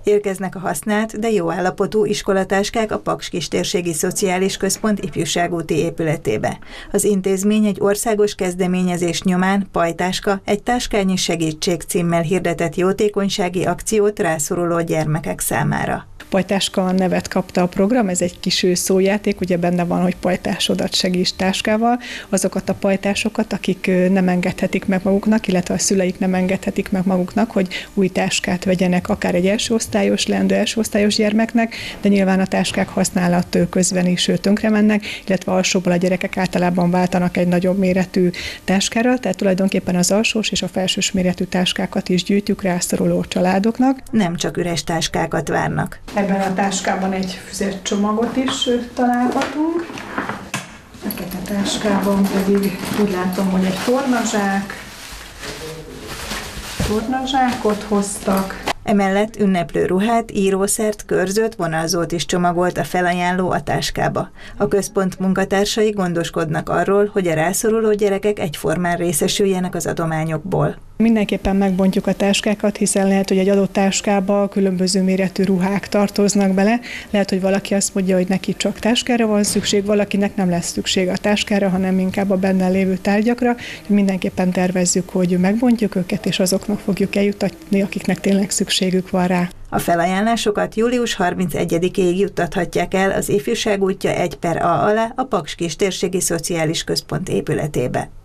Érkeznek a használt, de jó állapotú iskolatáskák a Paks Kistérségi Szociális Központ ifjúságúti épületébe. Az intézmény egy országos kezdeményezés nyomán Pajtáska, egy táskányi segítség címmel hirdetett jótékonysági akciót rászoruló gyermekek számára. Pajtáska nevet kapta a program, ez egy kis szójáték, ugye benne van, hogy pajtásodat segíts táskával. Azokat a pajtásokat, akik nem engedhetik meg maguknak, illetve a szüleik nem engedhetik meg maguknak, hogy új táskát vegyenek akár egy leendő elsőosztályos gyermeknek, de nyilván a táskák használat közben is tönkre mennek, illetve alsóból a gyerekek általában váltanak egy nagyobb méretű táskára, tehát tulajdonképpen az alsós és a felsős méretű táskákat is gyűjtjük rászoruló családoknak. Nem csak üres táskákat várnak. Ebben a táskában egy füzetcsomagot is találhatunk. Fekete táskában pedig úgy látom, hogy egy tornazsákot hoztak. Emellett ünneplő ruhát, írószert, körzőt, vonalzót is csomagolt a felajánló a táskába. A központ munkatársai gondoskodnak arról, hogy a rászoruló gyerekek egyformán részesüljenek az adományokból. Mindenképpen megbontjuk a táskákat, hiszen lehet, hogy egy adott táskába különböző méretű ruhák tartoznak bele. Lehet, hogy valaki azt mondja, hogy neki csak táskára van szükség, valakinek nem lesz szükség a táskára, hanem inkább a benne lévő tárgyakra. Mindenképpen tervezzük, hogy megbontjuk őket, és azoknak fogjuk eljutatni, akiknek tényleg szükségük van rá. A felajánlásokat július 31-ig juttathatják el az Ifjúság útja 1/A alá a Paks Kistérségi Szociális Központ épületébe.